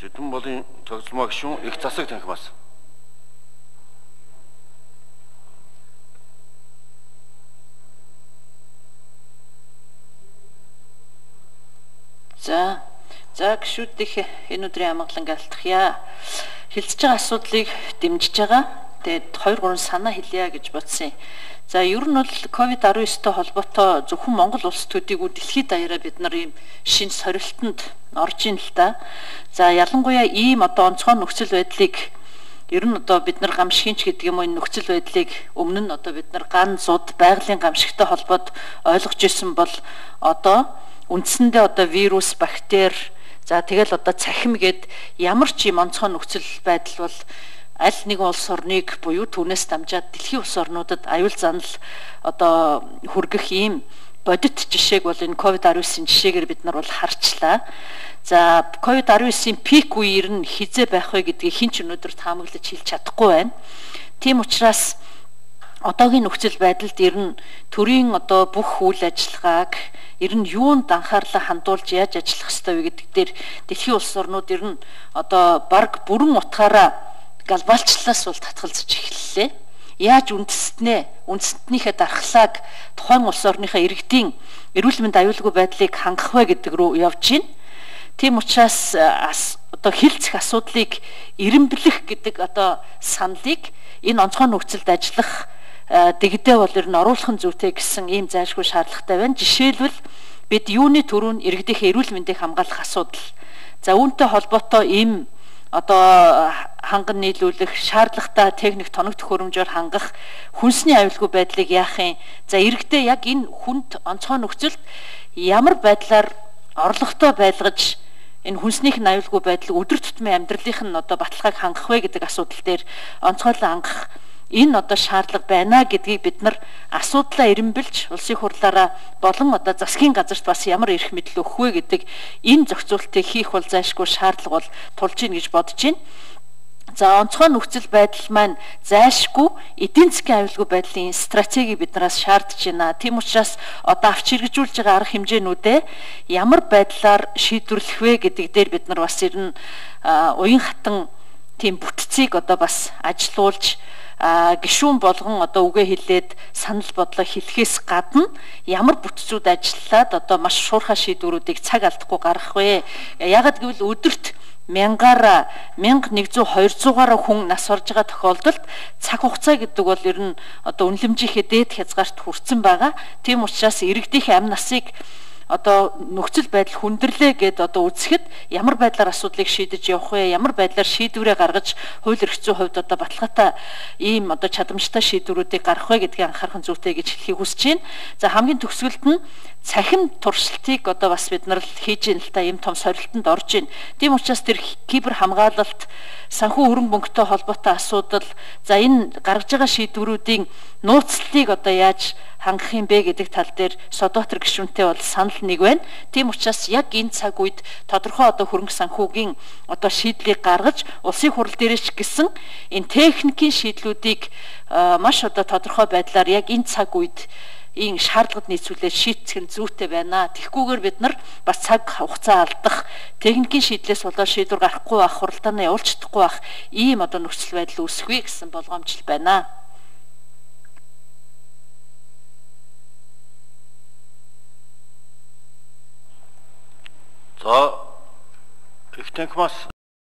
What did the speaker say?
Тэдэн болын тогтолцоо гишүүн их засаг танхимаас. За гишүүдийнх энэ өдрийн амгалан алтхъя. Хилцэж байгаа асуудлыг дэмжиж байгаа. Тэгээд 2-3 санаа хэлье гэж бодсон. За ер нь бол COVID-19-тэй холбоотой зөвхөн Монгол улс төдийгүй дэлхийд даяараа бид нар ийм шинэ сорилтонд орж ийн л да. За ялангуяа ийм одоо онцгой нөхцөл байдлыг ер нь одоо бид нар гамшигч гэдэг юм уу энэ нөхцөл байдлыг өмнө нь одоо бид нар ган зуд байгалийн гамшигтай холбоод ойлгож ирсэн бол одоо үндсэндээ одоо вирус, бактери, за тэгэл одоо цахим гээд ямар ч юм онцгой нөхцөл байдал бол аль нэгэн улс орныг буюу түүнээс дамжаад дэлхийн улс орнуудад аюул занал одоо хүргэх ийм бодит жишээг бол энэ COVID-19-ийн жишээгээр бид нар бол харчлаа. За COVID-19-ийн пик үеэр нь хизээ байх вэ гэдгийг хэн ч өнөөдөр таамаглаж хэлж чадахгүй байна. Тийм учраас одоогийн нөхцөл байдалд ер нь төрийн одоо бүх үйл ажиллагааг ер нь юунд анхаарлаа хандуулж яаж ажиллах ёстой вэ гэдэг дээр дэлхийн улс орнууд ер нь одоо баг бүрэн утгаараа глобалчлалаас бол татгалзаж эхэллээ. Яаж үндэстнийхээ дархлааг тухайн улс орныхаа иргэдийн эрүүл мэнд аюулгүй байдлыг хангах вэ гэдэг рүү явж байна. Тийм учраас одоо хилцэх асуудлыг эренблэх гэдэг одоо саналыг энэ онцгой нөхцөлд ажиллах дэгдээ бол ер нь оруулах нь зүйтэй гэсэн ийм зайлшгүй шаардлагатай байна. Жишээлбэл бид юуны төрөнд иргэдийнхээ эрүүл мэндийг хамгаалах асуудал. За үүнтэй холбоотой ийм одоо ханган нийлүүлэх, шаардлагатай техник тоног төхөөрөмжөөр хангах, хүнсний аюулгүй байдлыг яахын. За иргэдээ яг энэ хүнд онцгой нөхцөлд ямар байдлаар орлоготой байлгаж энэ хүнснийх нь аюулгүй байдлыг өдөр тутмын амьдралынх нь одоо баталгааг хангах вэ гэдэг асуудал дээр онцгойлон хангах энэ одоо шаардлага байна гэдгийг бид нар асуудлаа эренбэлж улсын хурлаараа болон одоо засгийн газарт бас ямар эрх мэдэл өгөх вэ гэдэг энэ зохицуултыг хийх бол зайлшгүй шаардлага бол тулж ийн гэж бодож байна. За онцгой нөхцөл байдал маань зайлшгүй эдийн засгийн аюулгүй байдлын стратеги биднээс шаардж байна. Тийм учраас одоо авч хэрэгжүүлж байгаа арга хэмжээнүүдээ ямар байдлаар шийдвэрлэх вэ гэдэг дээр бид нар бас ер нь уян хатан тийм бүтцийг одоо бас ажилуулж гишүүн болгон одоо үгээ хэлээд санал бодлоо хэлэхээс гадна ямар бүтцүүд ажиллаад одоо маш шуурхай шийдвэрүүдийг цаг алдахгүй гаргах вэ? Яагад гэвэл өдөрт 1000-аар 1100-200-аар хүн нас орж байгаа тохиолдолд цаг хугацаа гэдэг бол ер нь одоо үнэлэмжийнхээ дээд хязгаарт хүрсэн байгаа. Тийм учраас иргэдийнхээ амь насыг одоо нөхцөл байдал хүндрэлээ гэд одоо үзэхэд ямар байдлаар асуудлыг шийдэж явах вэ? Ямар байдлаар шийдвэрээ гаргаж хууль эрх зүйн хувьд одоо баталгаатай ийм одоо чадамжтай шийдвэрүүдийг гаргах вэ гэдгийг анхаарах зүйтэй гэж хэлхийг хүсэж байна. За хамгийн төгсгөлд нь цахим туршилтыг одоо бас бид нар хийж ийн л та ийм том сорилтонд орж ийн. Тийм учраас тэр кибер хамгаалалт, санхүү хөрөнгө мөнгөтэй холбоотой асуудал, за энэ гаргаж байгаа шийдвэрүүдийн нууцлалыг одоо яаж хангах юм бэ гэдэг тал дээр Содотор гишүүнтэй бол санал нэг байна. Тийм учраас яг энэ цаг үед тодорхой одоо хөрөнгө санхүүгийн одоо шийдлийг гаргаж улсын хурал дээрээч гэсэн энэ техникийн шийдлүүдийг маш одоо тодорхой байдлаар яг энэ цаг үед ийм шаардлагад нийцүүлээд шийтгэх нь зүйтэй байна. Тэгэхгүйгээр бид нар бас цаг хугацаа алдах, техникийн шийдлээс болоод шийдвэр гаргахгүй байх, хуралдаанаа явуулж чадахгүй байх ийм одоо нөхцөл байдал үүсэхгүй гэсэн болгоомжл байна. За их танхимаас